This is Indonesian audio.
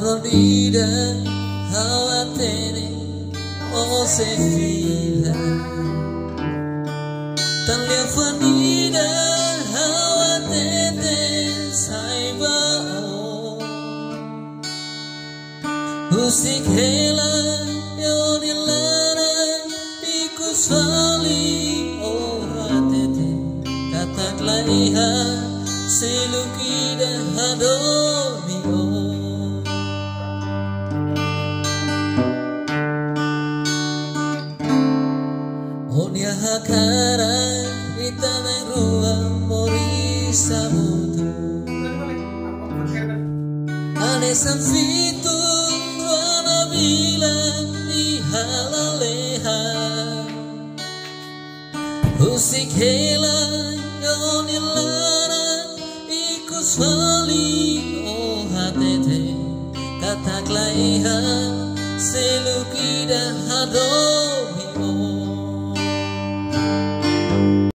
Aronida hawatene o se fila Talia fanida hawatete saiba o Usik hela yonilara ikus fali o hatete kataklah iha selukida hadoni o Onia hakara itanai rua mori sabutu Ane sanfitu wana bilang ihalaleha Usik hela yonilara ikus fali o hatete kataklah iha selukida hadoni